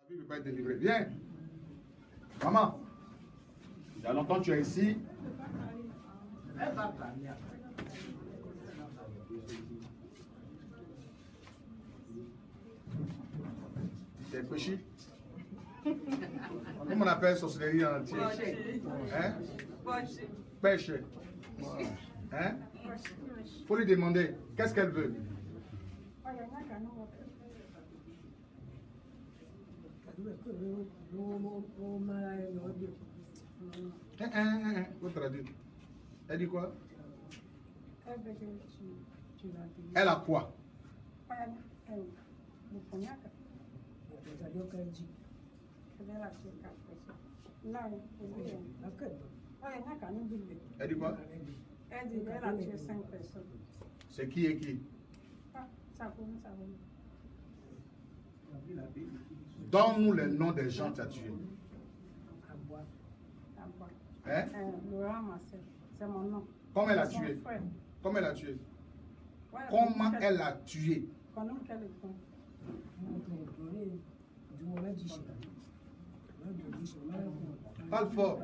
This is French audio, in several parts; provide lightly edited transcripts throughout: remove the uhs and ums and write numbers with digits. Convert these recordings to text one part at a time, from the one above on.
vie ne peut pas être délivrée. Viens. Maman, il y a longtemps que tu es ici. C'est péché. Comment on appelle sorcellerie en entier? Hein? Pêche. Hein? Faut lui demander qu'est-ce qu'elle veut. Faut traduire. Elle dit quoi? Elle a quoi? Elle dit quoi? Elle dit qu'elle a tué 5 personnes. C'est qui et qui? Donne-nous les noms des gens que tu as tués. Hein? Laurent Marcel, c'est mon nom. Comment elle a tué? Comment elle a tué? Comment elle a tué? Parle fort.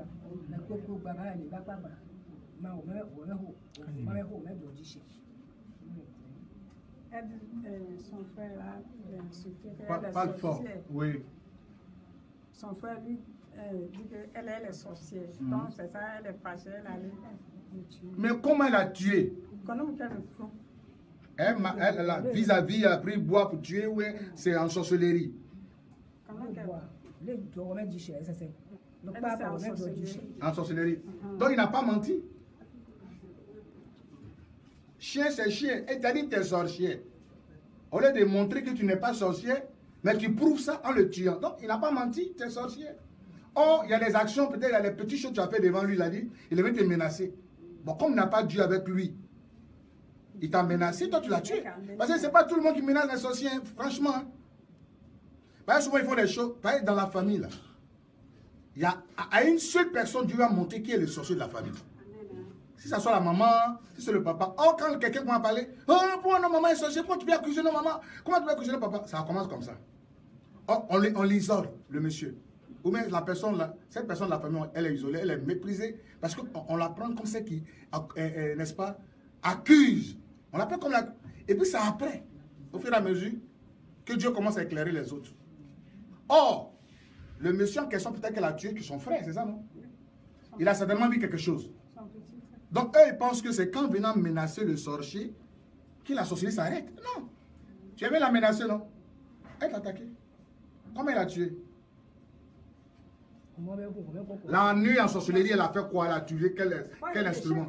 Son frère là, Parle fort. Oui. Son frère lui dit qu'elle est sorcière. Donc c'est ça, elle est fâchée, elle allait le tuer. Mais comment elle a tué? Elle a vis-à-vis, elle a pris bois pour tuer, ou c'est en sorcellerie? En sorcellerie. Donc il n'a pas menti. Chien, c'est chien. Et tu as dit que tu es sorcier. Au lieu de montrer que tu n'es pas sorcier, mais tu prouves ça en le tuant. Donc il n'a pas menti, tu es sorcier. Or, il y a des actions, peut-être il y a les petites choses que tu as fait devant lui, il a dit, il devait te menacer. Bon, comme il n'a pas Dieu avec lui, il t'a menacé, toi tu l'as tué. Parce que ce n'est pas tout le monde qui menace les sorciers, franchement. Hein. Parce que souvent ils font des choses, par exemple dans la famille, là. Il y a à une seule personne, Dieu va montrer qui est le sorcier de la famille. Si ça soit la maman, si c'est le papa. Oh, quand quelqu'un va parler, oh, pourquoi non, maman est sorcier, pourquoi tu peux accuser nos mamans, comment tu peux accuser nos papas? Ça commence comme ça. Oh, on l'isole, le monsieur. Ou même la personne là, cette personne de la famille, elle est isolée, elle est méprisée, parce qu'on la prend comme celle qui, n'est-ce pas, accuse. On la prend comme la... Et puis c'est après, au fur et à mesure, que Dieu commence à éclairer les autres. Or, le monsieur en question, peut-être qu'elle a tué que son frère, c'est ça, non? Il a certainement vu quelque chose. Donc, eux, ils pensent que c'est qu'en venant menacer le sorcier, que la sorcellerie s'arrête. Non. Tu aimais la menacer, non? Elle t'a attaqué. Comment elle a tué? La nuit en sorcellerie, elle a fait quoi? Elle a tué quel instrument?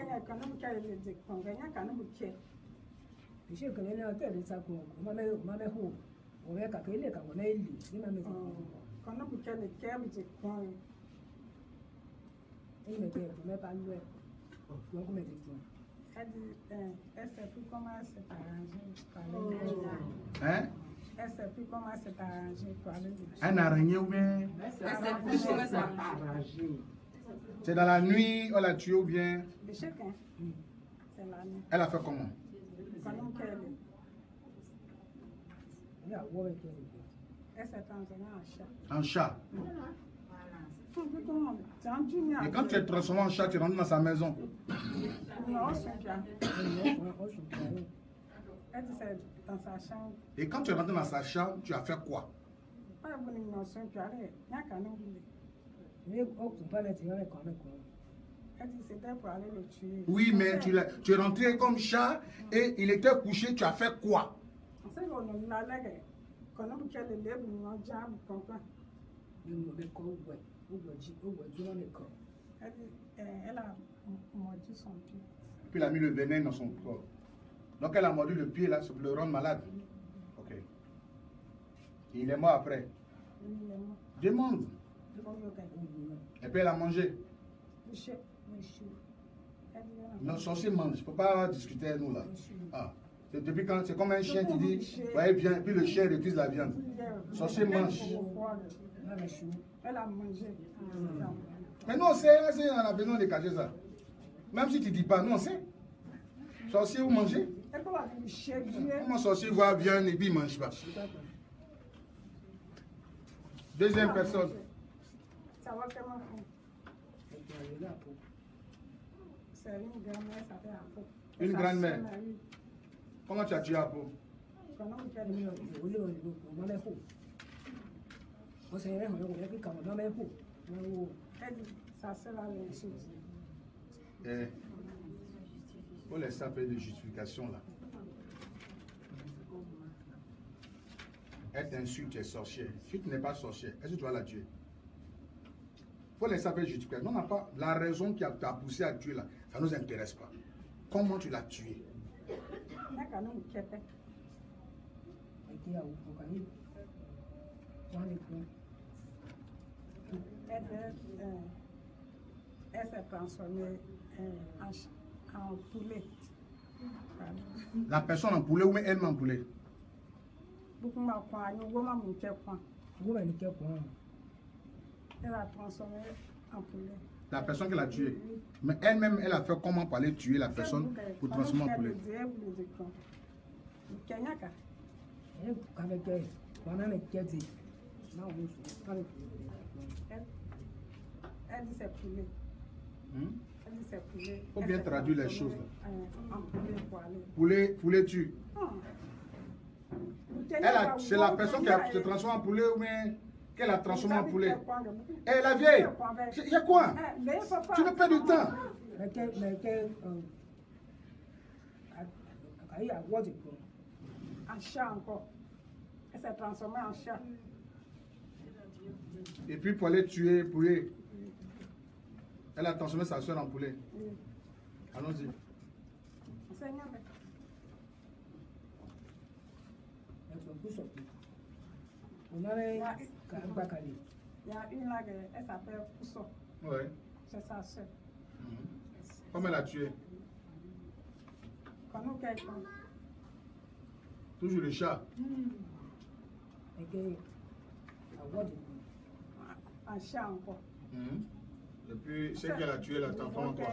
Elle sait plus comment elle s'est arrangée. Hein? Elle sait plus comment elle s'est arrangée pour aller. Un araignée ou bien? Elle sait plus comment elle s'est arrangée. C'est dans la nuit, elle a tué ou bien? De chacun. C'est la nuit. Elle a fait comment? Elle s'est transformée en chat. En chat. Et quand tu es transformé en chat, tu rentres dans sa maison. Non, c'est bien. Elle dit c'est dans sa chambre. Et quand tu es rentré dans sa chambre, tu as fait quoi? Elle dit c'était pour aller le tuer. Oui, mais tu es rentré comme chat et il était couché, tu as fait quoi? Elle a mordu son pied. Puis elle a mis le venin dans son corps. Donc elle a mordu le pied là, pour le rendre malade. Ok. Et il est mort après. Demande. Et puis elle a mangé. Non, sorcier mange. Il ne faut pas discuter avec nous là. Ah. Depuis quand c'est comme un chien qui dit, ouais, viens, puis le chien refuse la viande. Sorcier mange. Elle a mangé. Mais nous on sait, on a besoin de cacher ça. Même si tu ne dis pas, nous on sait. Sorcier, vous mangez? Comment sorcier voit viande et puis il ne mange pas? Deuxième personne. Ça va comment faire? C'est une grand-mère, ça fait Apo. Une grand-mère. Comment tu as tué Apo? Comment on fait? Elle dit, ça sert à les choses. Eh, faut laisser un peu de justification là. Elle t'insulte, tu es sorcière. Si tu n'es pas sorcière, est-ce que tu vas la tuer? Faut laisser un peu de justification. Non, on n'a pas la raison qui t'a poussé à tuer là. Ça ne nous intéresse pas. Comment tu l'as tué? Elle s'est transformée en poulet. La personne en poulet ou même elle en poulet? Elle a transformé en poulet. La personne qui l'a tué. Mais elle-même, elle a fait comment pour aller tuer la personne pour transformer en poulet? Elle dit c'est poulet. Elle dit c'est poulet. Il faut bien traduire les choses. En poulet pour aller. Poulet tue. C'est la personne qui a se transformé en poulet ou bien qu'elle a transformé en poulet. Eh, la vieille, il y a quoi? Tu ne perds du temps. En chat encore. Elle s'est transformée en chat. Et puis pour aller tuer poulet, elle a transformé sa soeur en poulet. Allons-y. Il y a une là, elle s'appelle Pousso. Oui. C'est sa soeur. Comment elle a tué? Toujours le chat. Un chat encore. Et puis, c'est qu'elle a tué la transformée en quoi?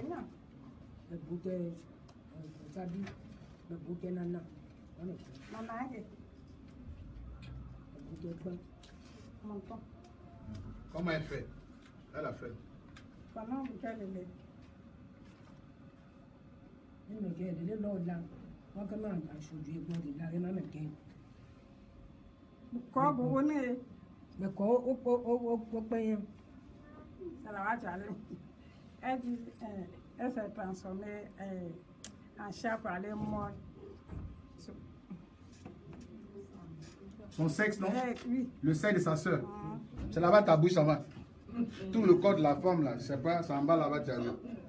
Comment elle fait? Elle a fait. Comment vous faites le lait? Quoi, vous venez? Elle dit, elle s'est transformée en chat pour aller mordre. Son sexe, non? Oui. Le sexe de sa soeur. C'est là-bas ta bouche, ça va. Tout le corps de la femme, là, c'est pas, c'est en bas là-bas, tu as vu.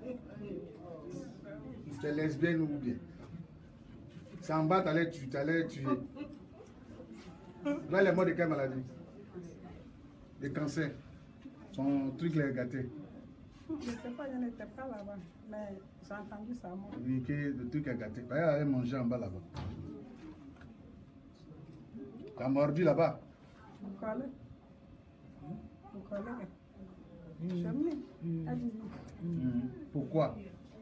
Tu es lesbienne ou bien. C'est en bas, tu allais tuer. Là, elle est morte de quelle maladie? De cancer. Son truc là est gâté. Je ne sais pas, je n'étais pas là-bas, mais j'ai entendu ça. Oui, que le truc est gâté. Elle allait manger en bas là-bas. T'as mordu là-bas? Vous collez? Vous collez? Pourquoi?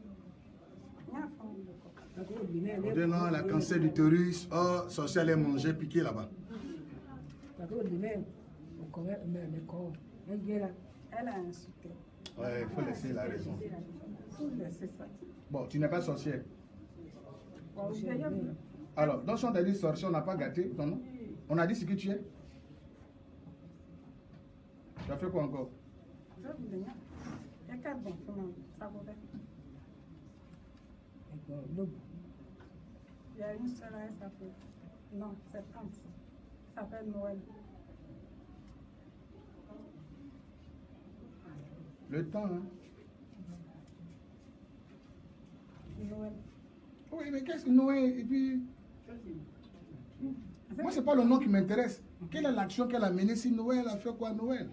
Non, la cancer d'utérus, oh, sorcière allait manger, piqué là-bas. Elle a insulté. Ouais, il faut laisser la raison. Laisser ça. Bon, tu n'es pas sorcière. Bon, alors, dans son dit sorcière, on n'a pas gâté ton nom. On a dit ce que tu es. Tu as fait quoi encore? Il y a une seule, elle s'appelle. Non, c'est Tante. Ça s'appelle Noël. Le temps, hein? Noël. Oui, mais qu'est-ce que Noël? Et puis. Moi, ce n'est pas le nom qui m'intéresse. Quelle est l'action qu'elle a menée si Noël a fait quoi Noël?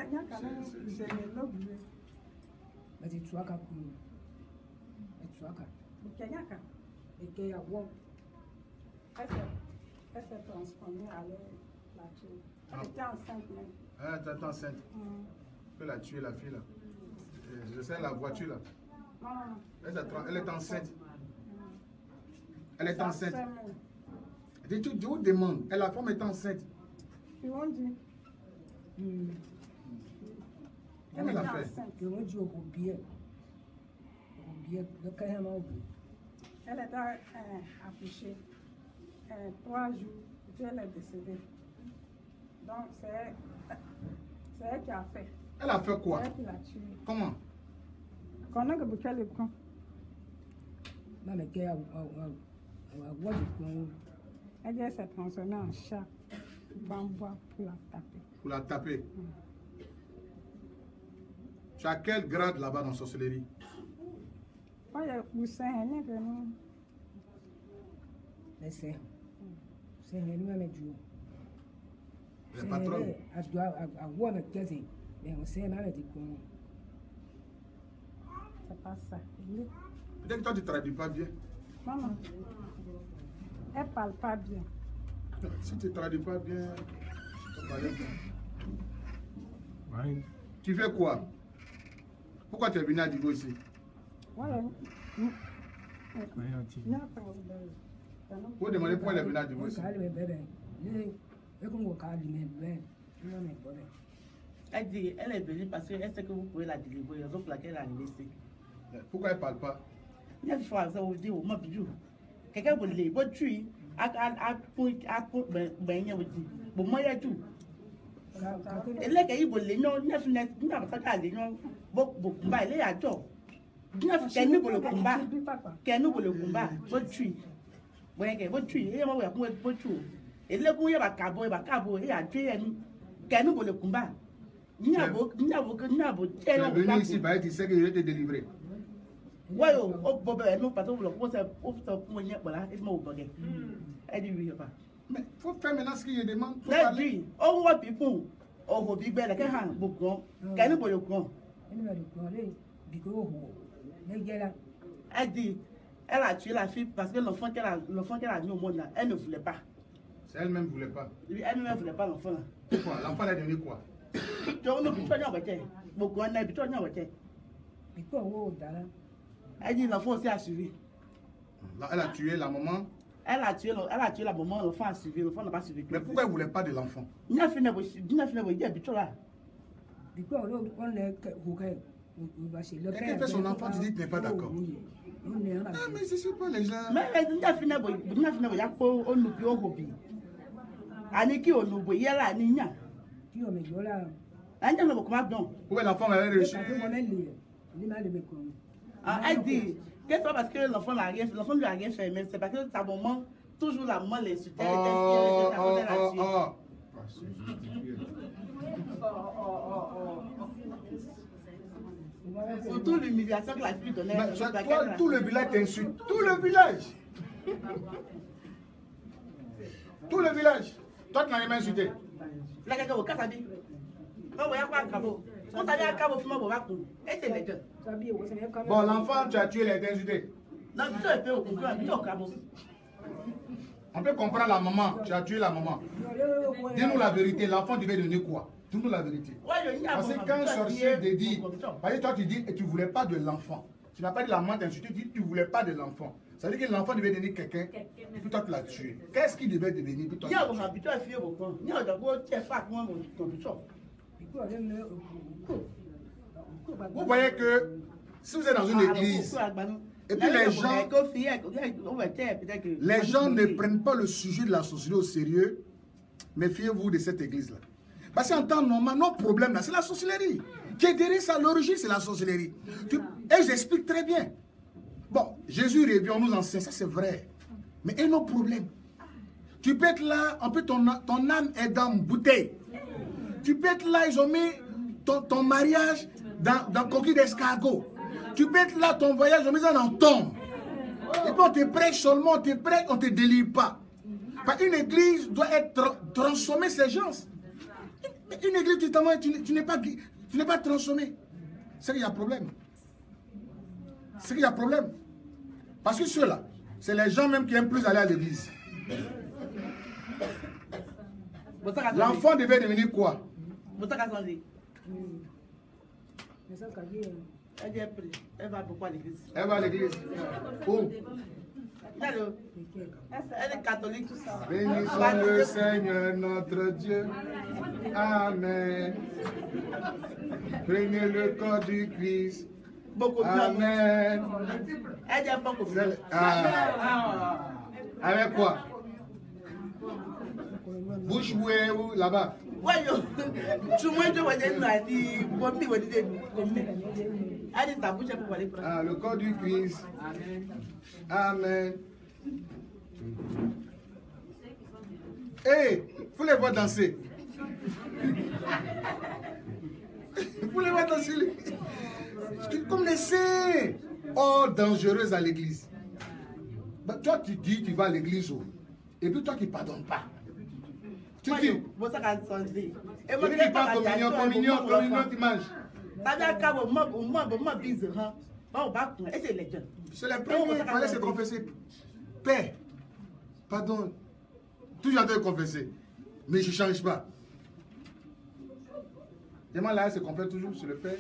Elle s'est transformée à la tuer. Elle était enceinte même. Ah, tu es enceinte. Tu peux la tuer, la fille là. Je sais la voiture là. Non. Elle est enceinte. Elle est enceinte. Je vous demande, la femme est enceinte. Ils vont dire. Comment elle a fait? Elle était accouchée 3 jours, puis elle est décédée. Donc c'est elle qui a fait. Elle a fait quoi? C'est elle qui l'a tuée. Comment? Qu'on a que vous le prend. Elle s'est transformée en chat, bambois pour la taper. Pour la taper. Tu as quel grade là-bas dans la sorcellerie? Oh, il y a Poussin, elle est venue. Le patron. C'est pas ça. Peut-être que toi tu ne traduis pas bien. Maman, elle parle pas bien. Si tu ne traduis pas bien, tu peux parler bien. Tu fais quoi? Pourquoi tu es venu à Digo ici? Voilà. Vous demandez pourquoi elle est venue à Digo ici? Elle dit, elle est venue parce qu'elle sait que vous pouvez la délivrer, raison pour laquelle elle a laissé. Pourquoi elle ne parle pas? Il y a des fois, ça vous dit, oh, ma bijou. Quelqu'un vous dit, votre tuer, à ben, vous dit, bon, moi, il y a tout. Et là, il vous dit, non, il n'y a pas ça, non, beaucoup, il y a tout. Il y a qu'un nous pour le combat, qu'un nous pour le combat, votre tuer. Votre tuer, et moi, votre tuer. Et là, il y a cabo, et à tuer, qu'un nous pour le combat. Tu es venu ici, tu sais que je vais te délivrer. Oui, non, parce que vous le elle dit oui, pas. Mais il faut faire maintenant ce qu'il demande. Elle dit, oh, what people, oh, vous big belle, qu'elle a beaucoup, qu'elle ne peut le prendre. Elle dit, elle a tué la fille parce que l'enfant qu'elle a mis au monde là, elle ne voulait pas. C'est elle-même ne voulait pas. Elle ne voulait pas l'enfant là. Pourquoi? L'enfant est devenu quoi? Elle dit l'enfant aussi a suivi. Elle a tué la maman. Elle a tué la maman, l'enfant a suivi, l'enfant n'a pas suivi. Mais pourquoi elle ne voulait pas de l'enfant? Il a fini, là. Quelqu'un fait son enfant, tu dis que tu n'es pas d'accord. Ah, mais je ne sais pas les gens. Mais il a fini, il y a pas un nouveau hobby. Aniki au nouveau, il y a là, il y a. Où est l'enfant avait reçu? Elle dit, qu'est-ce que parce que l'enfant lui a rien fait, mais c'est parce que sa maman, toujours la maman les soutient. Surtout l'humiliation que la fille donnait. Toi, tout le village t'insulte. Tout le village. Tout le village. Toi, tu n'as jamais insulté. Bon, l'enfant, tu as tué les insultés. On peut comprendre la maman, tu as tué la maman. Dis-nous la vérité, l'enfant devait donner quoi? Dis-nous la vérité. Parce que quand un sorcier te dit, parce que toi tu dis, et tu ne voulais pas de l'enfant. Tu n'as pas dit la maman t'a insulté, tu dis tu ne voulais pas de l'enfant. Ça veut dire que l'enfant devait devenir quelqu'un, et puis toi tu l'as tué. Qu'est-ce qu'il devait devenir? Puis toi, vous voyez que si vous êtes dans une église, et puis les gens ne prennent pas le sujet de la sorcellerie au sérieux, méfiez-vous de cette église-là. Parce qu'en temps normal, nos problèmes là, c'est la sorcellerie. Qui est derrière ça, l'origine, c'est la sorcellerie. Et j'explique très bien. Bon, Jésus revient, on nous enseigne, ça c'est vrai. Mais et nos problèmes? Tu peux être là, un peu ton âme est dans une bouteille. Tu peux être là, ils ont mis ton mariage dans coquille d'escargot. Tu peux être là, ton voyage, ils ont mis ça dans tombe. Et puis on te prêche seulement, on te prêche, on ne te délivre pas. Parce qu'une église doit être transformer ces gens. Une église, tu n'es pas transformé. C'est qu'il y a problème. C'est qu'il y a problème. Parce que ceux-là, c'est les gens même qui aiment plus aller à l'église. L'enfant devait devenir quoi? Elle va beaucoup à l'église. Elle va à l'église. Où? Elle est catholique, tout ça. Bénissons le Seigneur notre Dieu. Amen. Prenez le corps du Christ. Beaucoup de Amen. Elle dit beaucoup de Avec quoi? Bouche bouée ou là-bas? Oui, tout le monde va dire le corps du Christ. Amen. Hey, vous les voir danser. Vous les voir danser. Comme les saints. Oh, dangereuse à l'église. Bah, toi, tu dis tu vas à l'église. Et puis toi qui ne pardonnes pas. Tu dis. Et moi, tu pas communion, tu manges. C'est le premier, il fallait se confesser. Père, pardon. Toujours en train de confesser. Mais je ne change pas. Et moi, là, elle se confesse toujours sur le Père.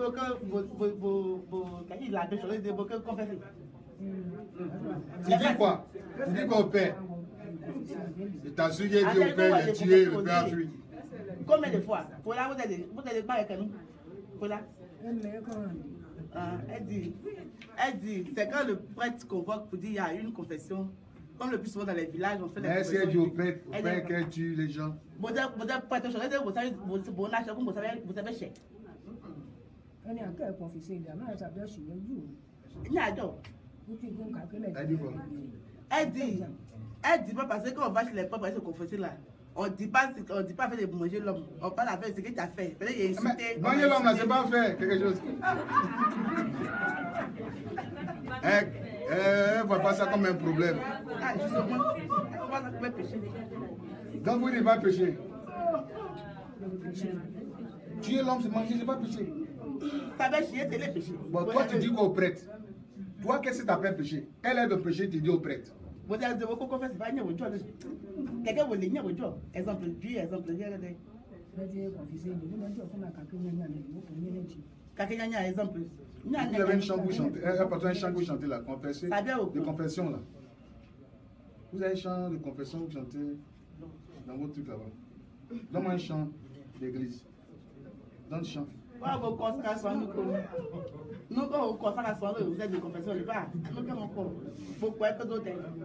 Tu dis quoi? Tu dis quoi au Père? Et t'as su qu'il dit au Père, il a tué, le Père a fui. Combien de fois? Pour là, vous allez pas avec nous. Pour là. Elle dit, c'est quand le prêtre convoque pour dire il y a une confession. Comme le plus souvent dans les villages, on fait des confessions. Elle dit au prêtre qu'elle tue les gens. Vous savez, cher. Elle dit pas parce qu'on va chez les papas se confesser là. On dit pas faire de manger l'homme. On parle avec ce que tu as fait. Peut-être qu'il y a insulté. Manger l'homme là, c'est pas faire quelque chose. Elle ne voit pas ça comme un problème. Ah, justement, on va pas pécher. Donc vous ne pas pécher. Tuer l'homme, c'est manger, c'est pas pécher. Ça va chier, c'est le péché. Bon, toi tu dis qu'au prêtre. Toi, qu'est-ce que tu appelles péché? Elle est de péché, tu dis au prêtre. Vous avez dit qu'on confesse pas, il y a quelqu'un vous l'a dit, exemple Dieu, exemple Dieu. Quelqu'un exemple. Vous avez un chant que vous chantez, un chant que vous chantez là, confesser, de confession là. Vous avez un chant de confession que vous chantez dans votre truc là-bas. Donne-moi un chant d'église. Donne le chant. Nous, quand on consacre à vous êtes de confession, nous sommes encore. Pourquoi est-ce que d'autres?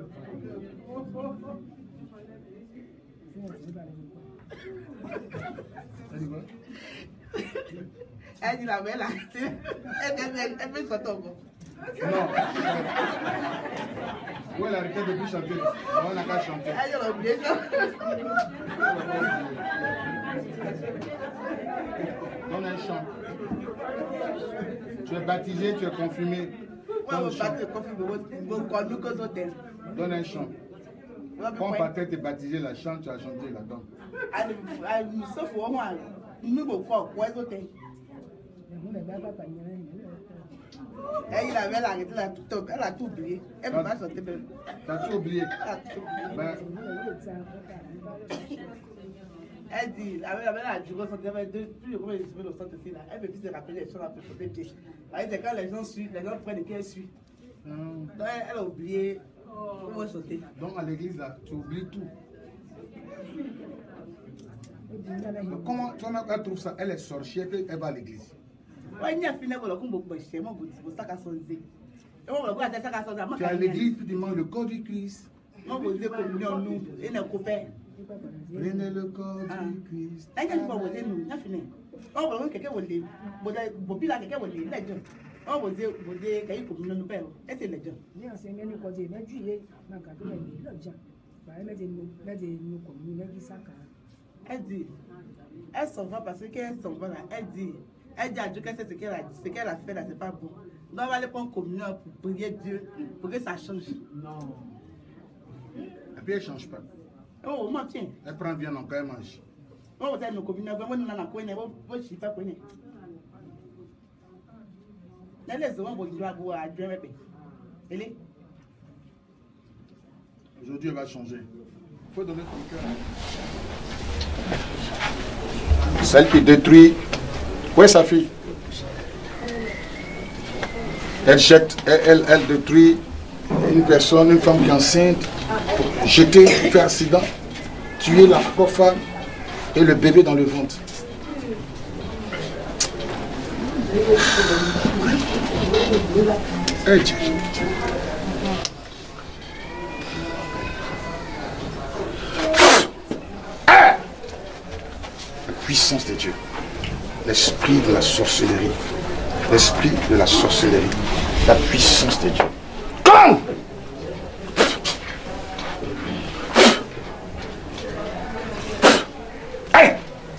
Elle dit la belle, elle fait son tombe. Non. Où elle a arrêté de plus chanter? On n'a qu'à chanter. Elle a oublié ça. Donne un chant. Tu es baptisé, tu es confirmé. Donne un chant. Quand Patrick est baptisé, la chante, tu as chanté là-dedans. Elle avait arrêté, elle a tout oublié. Elle ne peut pas chanter même. Tu as tout oublié. Elle dit, elle a joué au centre, elle avait deux, plus de combien de semaines au centre ici là. Elle veut plus se rappeler les choses à peu près. C'est quand les gens suivent, les gens prennent et qu'elle suit. Donc elle a oublié comment chanter. Donc à l'église là, tu oublies tout. Comment elle trouve ça? Elle est sorcière, elle va à l'église. Oui, il y a fini avec le combo pour chez moi, pour ça qu'à son zé. Tu es à l'église, tu demandes le corps du Christ. Moi, vous dites communion, nous, et nos copains. Prenez le corps du Christ. Là, il y a une fois, vous dites, nous, il y a fini. On va voir quelqu'un, vous dites, vous dites, quelqu'un, vous dites, on va dire, vous dites, qu'il y a une communion, nous père. Et c'est les gens. Elle dit, elle s'en va parce qu'elle s'en va là. Elle dit à Dieu que c'est ce qu'elle a fait là, c'est pas bon. Donc on va aller prendre communion pour prier Dieu, pour que ça change. Non. Et puis elle ne change pas. Oh, moi tiens. Elle prend bien encore, elle mange. On va faire nos communions, on va nous en coin, on va chier pas coin. Les hommes vont dire à Dieu, elle. Aujourd'hui, elle va changer. Il faut donner ton cœur. Celle qui détruit. Où est sa fille? Elle jette, elle détruit une personne, une femme qui est enceinte, jeter, faire accident, tuer la pauvre femme. Et le bébé dans le ventre. Hey, Dieu. La puissance de Dieu. L'esprit de la sorcellerie. L'esprit de la sorcellerie. La puissance de Dieu. Comme! Hey!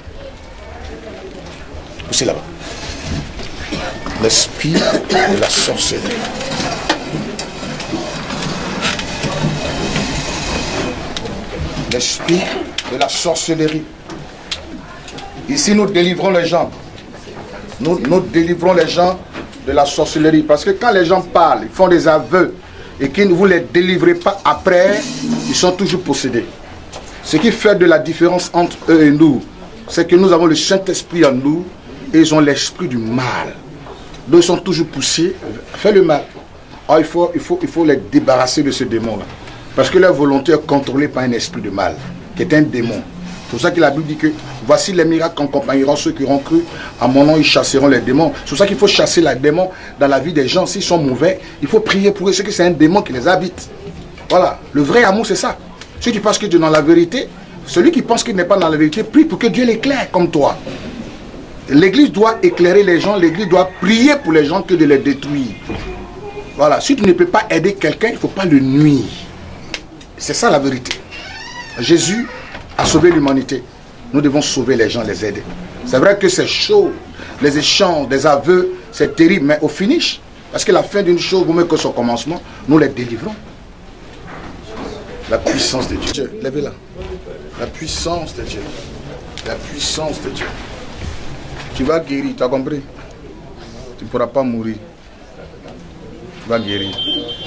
Poussez là-bas. L'esprit de la sorcellerie. L'esprit de la sorcellerie. Ici, nous délivrons les gens. Nous délivrons les gens de la sorcellerie. Parce que quand les gens parlent, ils font des aveux et qu'ils ne vous les délivrez pas après, ils sont toujours possédés. Ce qui fait de la différence entre eux et nous, c'est que nous avons le Saint-Esprit en nous et ils ont l'esprit du mal. Donc ils sont toujours poussés à faire le mal. Alors il faut les débarrasser de ce démon-là. Parce que leur volonté est contrôlée par un esprit de mal, qui est un démon. C'est pour ça que la Bible dit que voici les miracles accompagneront ceux qui auront cru. À mon nom, ils chasseront les démons. C'est pour ça qu'il faut chasser les démons dans la vie des gens. S'ils sont mauvais, il faut prier pour eux. C'est que c'est un démon qui les habite. Voilà. Le vrai amour, c'est ça. Ceux qui pensent que Dieu est dans la vérité, celui qui pense qu'il n'est pas dans la vérité, prie pour que Dieu l'éclaire comme toi. L'église doit éclairer les gens. L'église doit prier pour les gens que de les détruire. Voilà. Si tu ne peux pas aider quelqu'un, il ne faut pas le nuire. C'est ça la vérité. Jésus a sauvé l'humanité. Nous devons sauver les gens, les aider. C'est vrai que c'est chaud. Les échanges, des aveux, c'est terrible. Mais au finish, parce que la fin d'une chose vaut mieux que son commencement, nous les délivrons. La puissance de Dieu. Lèvez-la. La puissance de Dieu. La puissance de Dieu. Tu vas guérir, tu as compris? Tu ne pourras pas mourir. Tu vas guérir.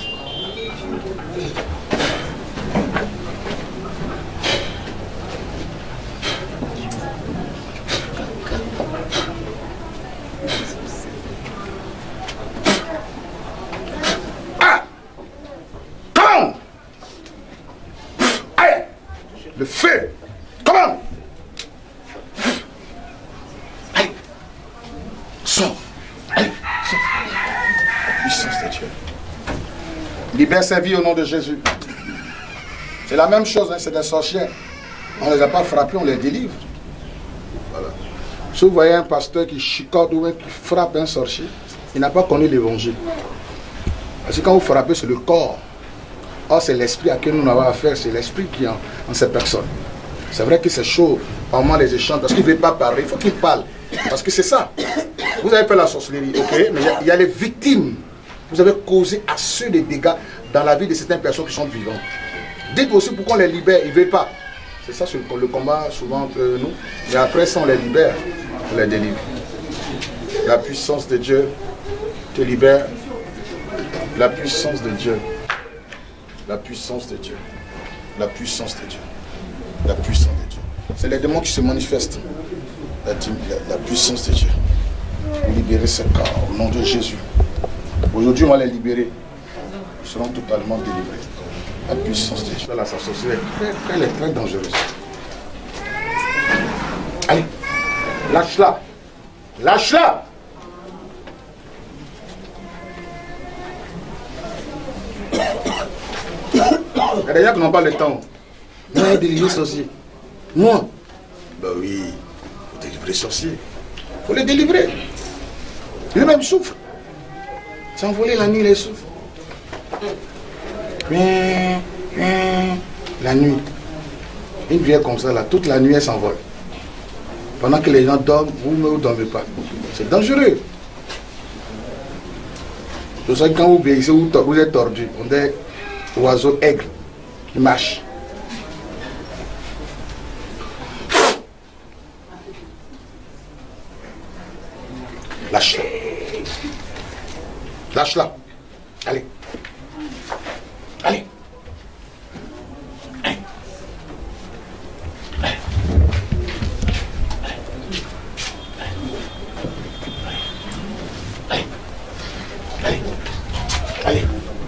Le feu. Comment? Allez. Sors. Allez. Sors. La puissance de Dieu. Libère sa vie au nom de Jésus. C'est la même chose, hein, c'est des sorcières. On ne les a pas frappés, on les délivre. Voilà. Si vous voyez un pasteur qui chicote ou qui frappe un sorcier, il n'a pas connu l'évangile. Parce que quand vous frappez, c'est le corps. Or, c'est l'esprit à qui nous avons affaire, c'est l'esprit qui est en cette personne. C'est vrai que c'est chaud, par moment les échanges, parce qu'il ne veut pas parler, il faut qu'il parle. Parce que c'est ça. Vous avez fait la sorcellerie, ok, mais il y a les victimes. Vous avez causé à ceux des dégâts dans la vie de certaines personnes qui sont vivantes. Dites aussi pourquoi on les libère, ils ne veulent pas. C'est ça le combat souvent entre nous. Et après ça, on les libère, on les délivre. La puissance de Dieu te libère. La puissance de Dieu. La puissance de Dieu. La puissance de Dieu. La puissance de Dieu. C'est les démons qui se manifestent. La puissance de Dieu. Libérer ce corps au nom de Jésus. Aujourd'hui, on va les libérer. Ils seront totalement délivrés. La puissance de Dieu. Là, sa sorcellerie, elle est très dangereuse. Allez, lâche-la. Lâche-la. Il y a des gens qui n'ont pas le temps. Moi, délivrer les sorciers. Moi. Ben oui, il faut délivrer les sorciers. Il faut les délivrer. Lui-même souffre. C'est envolé la nuit, il souffre. La nuit. Une vieille comme ça, là, toute la nuit, elle s'envole. Pendant que les gens dorment, vous ne dormez pas. C'est dangereux. C'est pour ça que quand vous vieillissez, vous êtes tordu. On est oiseau aigle qui marche. Lâche-la. Lâche-la. Allez. Allez. Allez. Allez. Allez. Allez. Allez.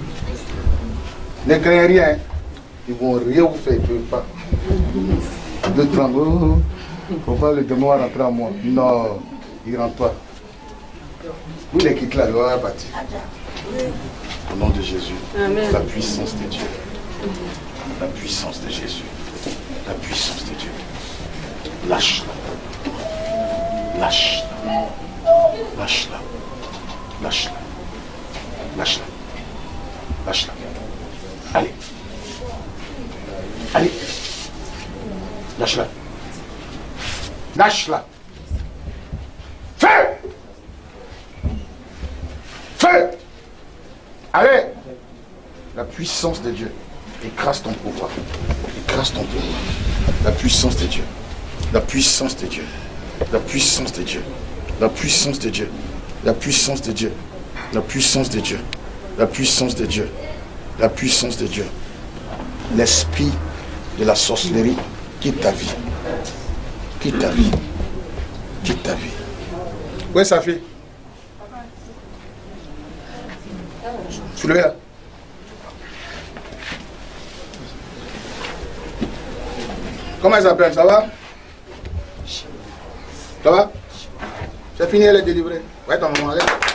Ne craignez rien. Ils vont rien vous faire. Ils ne peuvent pas. De trembler. Faut pas le démon rentrer en moi. Non, il rentre pas. Vous les quittez là, il va partir. Au nom de Jésus, amen. La puissance de Dieu. La puissance de Jésus. La puissance de Dieu. Lâche-la. Lâche-la. Lâche-la. Lâche-la. Lâche-la. Lâche-la. Allez. Allez. Lâche-la. Lâche-la. Fais. Fais. Allez. La puissance de Dieu. Écrase ton pouvoir. Écrase ton pouvoir. La puissance de Dieu. La puissance de Dieu. La puissance de Dieu. La puissance de Dieu. La puissance de Dieu. La puissance de Dieu. La puissance de Dieu. La puissance de Dieu. L'esprit de la sorcellerie quitte ta vie. Quitte ta vie. Quitte ta vie. Où est sa fille? Soulevez-la. Comment elle s'appelle? Ça va? Ça va? C'est fini, elle est délivrée. Ouais, ton maman, allez.